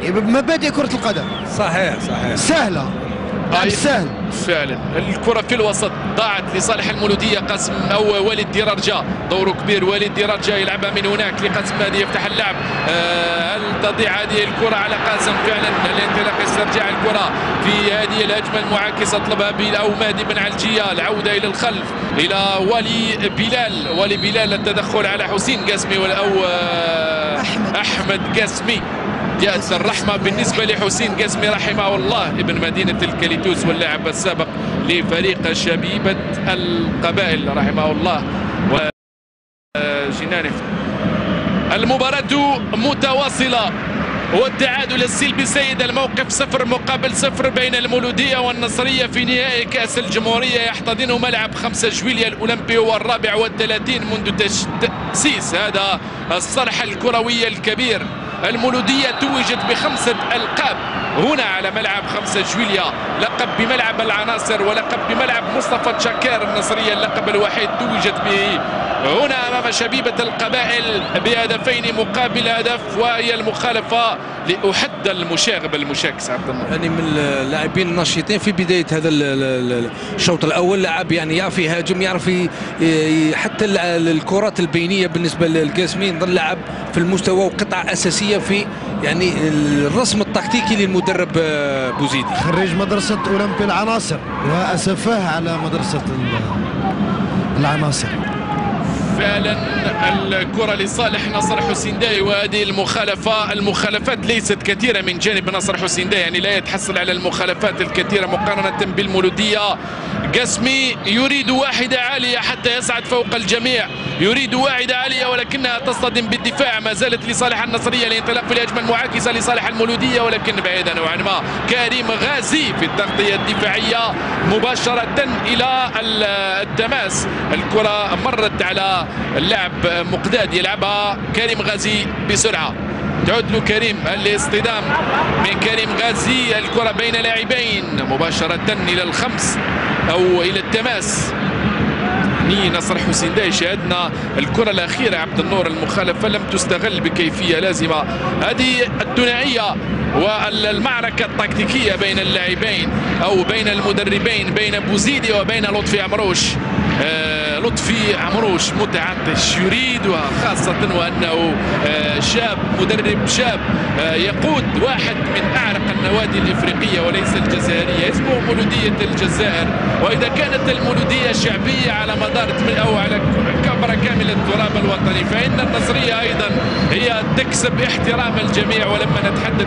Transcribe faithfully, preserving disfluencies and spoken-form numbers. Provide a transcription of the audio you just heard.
يعني بمبادئ كرة القدم. صحيح صحيح سهلة لعب سهل فعلا. الكرة في الوسط ضاعت لصالح المولودية. قاسم او وليد ديرارجا دوره كبير. وليد ديرارجا يلعبها من هناك لقاسم مهدي يفتح اللعب. آه هل تضيع هذه الكرة على قاسم؟ فعلا الانطلاق يسترجع الكرة في هذه الهجمة المعاكسة طلبها بيل او مهدي بن علجية. العودة الى الخلف الى ولي بلال. ولي بلال التدخل على حسين قاسمي او آه احمد قاسمي. جاءت الرحمة بالنسبة لحسين قاسمي رحمه الله ابن مدينة الكاليتوس واللاعب السابق لفريق شبيبة القبائل رحمه الله. وجنان المباراة متواصلة والتعادل السلبي سيد. الموقف صفر مقابل صفر بين المولودية والنصرية في نهائي كأس الجمهورية يحتضنه ملعب خمسة جويلية الأولمبي والرابع والثلاثين منذ تأسيس هذا الصرح الكروي الكبير. المولودية توجت بخمسة ألقاب هنا على ملعب خمسة جويلية. لقب بملعب العناصر ولقب بملعب مصطفى تشاكير. النصرية اللقب الوحيد توجت به هنا أمام شبيبة القبائل بهدفين مقابل هدف. وهي المخالفة لأحد المشاغب المشاكس عبد الله. يعني من اللاعبين النشيطين في بداية هذا الشوط الأول. لاعب يعني يعرف يهاجم يعرف حتى الكرات البينية بالنسبة للقاسمي. ظل لاعب في المستوى وقطعة أساسية في يعني الرسم التكتيكي للمدرب بوزيدي. خريج مدرسة أولمبي العناصر وأسفاه على مدرسة العناصر. فعلا الكرة لصالح نصر حسين داي. وهذه المخالفة المخالفات ليست كثيرة من جانب نصر حسين داي. يعني لا يتحصل على المخالفات الكثيرة مقارنة بالمولودية. قاسمي يريد واحدة عالية حتى يصعد فوق الجميع. يريد واحدة عالية ولكنها تصطدم بالدفاع. ما زالت لصالح النصرية الانطلاق في الهجمة المعاكسة لصالح المولودية ولكن بعيدا نوعا ما. كريم غازي في التغطية الدفاعية مباشرة إلى التماس. الكرة مرت على اللاعب مقداد يلعبها كريم غازي بسرعة. تعود له كريم. الاصطدام من كريم غازي. الكرة بين لاعبين مباشرة إلى الخمس أو إلى التماس. نصر حسين داي شاهدنا الكرة الأخيرة عبد النور. المخالفة لم تستغل بكيفية لازمة. هذه الثنائية والمعركة التكتيكية بين اللاعبين أو بين المدربين بين بوزيدي وبين لطفي عمروش. آه لطفي عمروش متعطش يريدها خاصة وأنه آه شاب مدرب شاب آه يقود واحد من أعرق النوادي الإفريقية وليس الجزائرية اسمه مولودية الجزائر. وإذا كانت المولودية شعبية على مدار أو على كبر كامل التراب الوطني فإن النصرية أيضا هي تكسب احترام الجميع. ولما نتحدث